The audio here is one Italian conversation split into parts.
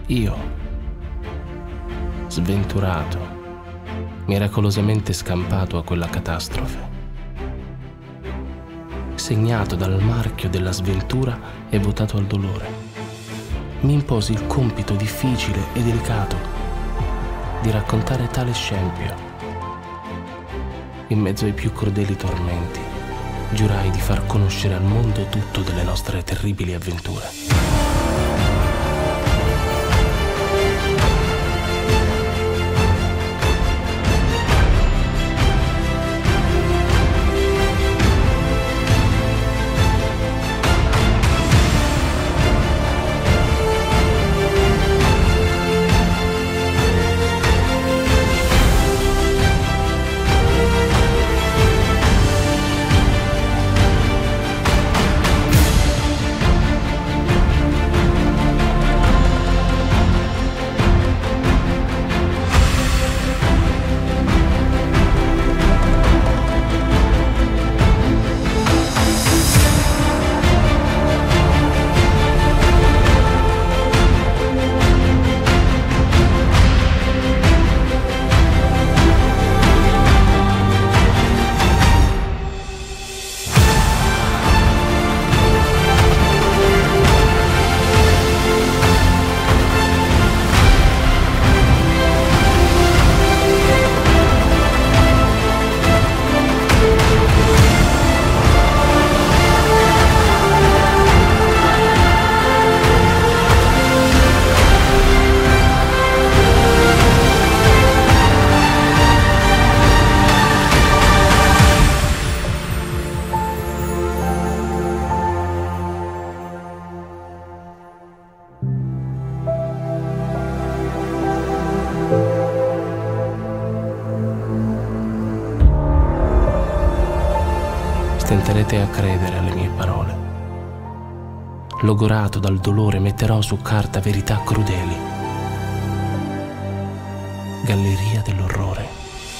Io, sventurato, miracolosamente scampato a quella catastrofe, segnato dal marchio della sventura e votato al dolore, mi imposi il compito difficile e delicato di raccontare tale scempio. In mezzo ai più crudeli tormenti, giurai di far conoscere al mondo tutto delle nostre terribili avventure. Stenterete a credere alle mie parole. Logorato dal dolore, metterò su carta verità crudeli. Galleria dell'orrore.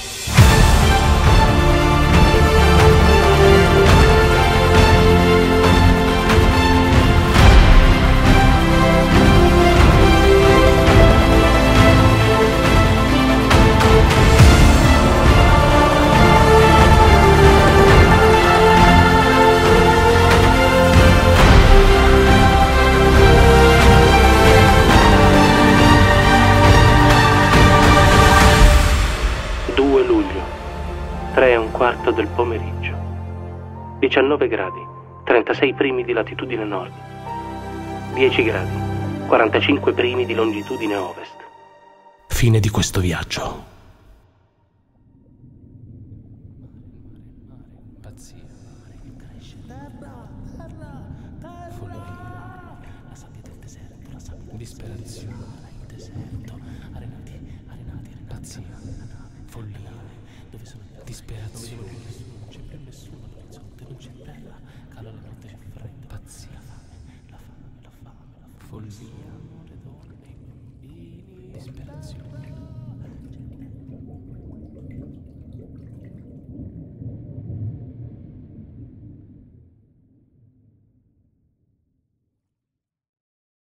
Luglio, 3:15 del pomeriggio, 19 gradi, 36 primi di latitudine nord, 10 gradi, 45 primi di longitudine ovest. Fine di questo viaggio. Disperazione, il deserto, arenati, pazzia, follia, dove sono disperazione, non c'è più nessuno all'orizzonte, non c'è terra, cala la notte, c'è freddo, pazzia, la fame, follia, le donne, i bambini, disperazione.